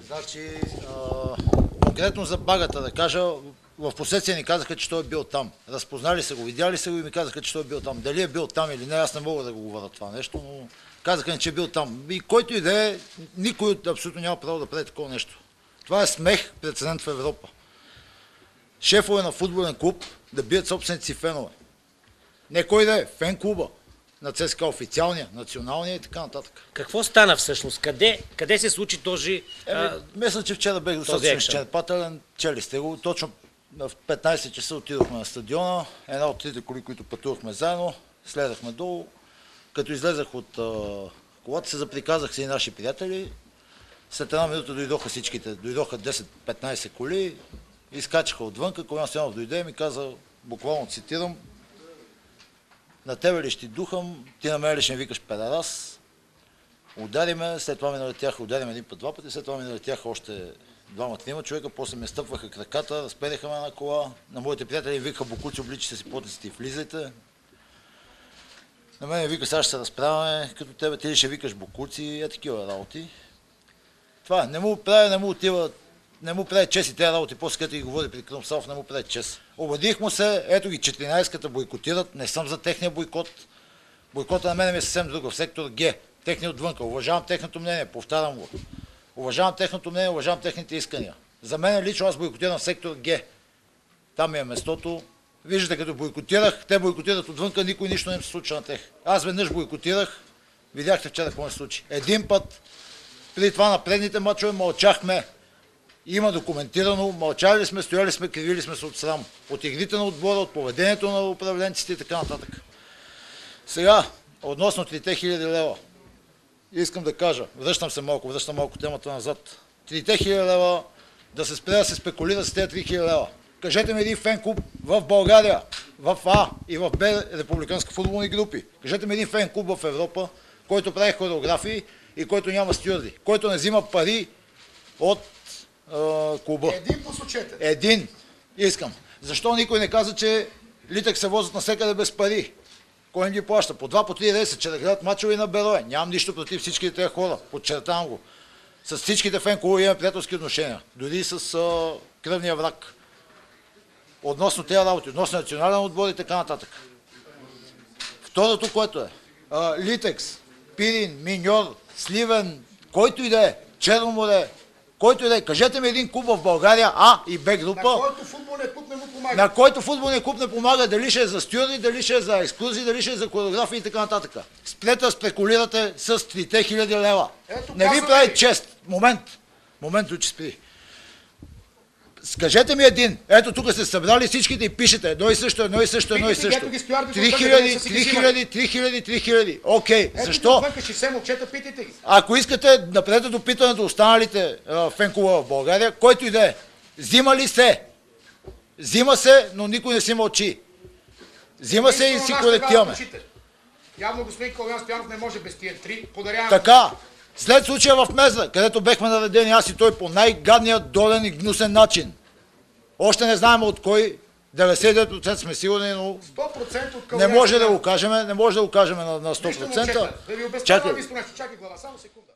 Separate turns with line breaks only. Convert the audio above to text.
Значи, конкретно за Багата да кажа, в последствие ни казаха, че той е бил там. Разпознали са го, видяли са го и ми казаха, че той е бил там. Дали е бил там или не, аз не мога да го говоря това нещо, но казаха ни, че е бил там. И който и да е, никой абсолютно няма право да прави такова нещо. Това е смех, прецедент в Европа. Шефове на футболен клуб да бият собствените си фенове. Не кой да е, фен клуба на ЦСКА, официалния, националния и така нататък.
Какво стана всъщност? Къде се случи този...
Мисля, че вчера бех достатъчно изчерпателен. Чели сте го. Точно в 15 часа отидохме на стадиона. Една от трите коли, които пътувахме заедно, следахме долу. Като излезах от колата, се заприказах с и наши приятели. След една минута дойдоха всичките. Дойдоха 10-15 коли. Изкачаха отвънка. Колян Стоянов дойде и ми каза, буквално цитирам: на тебе ли ще духам, ти на мен ли ще ми викаш педерас? Удариме, след това ми налетяха, удариме един път, два пъти, след това ми налетяха още двама-трима човека, после ме стъпваха краката, разпеляха ме на кола, на моите приятели викаха бокуци, обличате си потниците и влизайте. На мен вика, сега ще се разправяме, като тебе ти ли ще викаш бокуци, такива работи. Това не му прави, не му отива, не му прави чест и тези работи, после като ги говори при Крум Савов, не му прави чест. Обадих му се, ето ги 14-ката бойкотират, не съм за техния бойкот. Бойкота на мен е съвсем друг, в сектор Г, техния отвънка. Уважавам техното мнение, повтарям го. Уважавам техното мнение, уважавам техните искания. За мен лично аз бойкотирам сектор Г. Там ми е местото. Виждате, като бойкотирах, те бойкотират отвънка, никой нищо не им се случва на тех. Аз веднъж бойкотирах, видяхте вчера какво се случи. Един път, преди това на предните мачове, мълчахме. Има документирано, мълчали сме, стояли сме, кривили сме се от срам. От игрите на отбора, от поведението на управленците и така нататък. Сега, относно 3000 лева, искам да кажа, връщам малко темата назад. 3000 лева, да се спре да се спекулира с тези 3000 лева. Кажете ми един фен клуб в България, в А и в Б републикански футболни групи. Кажете ми един фен клуб в Европа, който прави хореографии и който няма стюарди, който не взима пари от клуба.
Един посочете.
Един. Искам. Защо никой не каза, че Литък се возят навсекъде без пари? Кой им ги плаща? По 2, по 3 рейса, че да гледат мачове на Берое. Нямам нищо против всичките тези хора. Подчертавам го. С всичките фен клуби имаме приятелски отношения. Дори с кръвния враг. Относно тези работи, относно национален отбор и така нататък. Второто, което е Литекс, Пирин, Миньор, Сливен, който и да е, Черно море, който и да е. Кажете ми един клуб в България, А и Б група,
на който футболният клуб не му помага.
На който футболният клуб не помага, дали ще е за стюарди, дали ще е за екскурзии, дали ще е за хореографии и така нататък. Спрете да спекулирате с 3000 лева. Не ви прави чест. Момент, че спри. Скажете ми един. Ето тук сте събрали всичките и пишете. Едно и също. 3000. Окей, защо? Ако искате, направете допитване до останалите фен-клуба в България, който и да е. Взима ли се? Взима се, но никой не си мълчи. Взима се и си коректираме.
Явно господин Колян Стоянов не може без тия 3. Подарявам.
Така. След случая в Мезла, където бехме наредени аз и той по най-гадния, долен и гнусен начин. Още не знаем от кой, 99% сме сигурни, но
100% от
не може да го кажем, на 100%.
Да ви обясня, чакай глава, само секунда.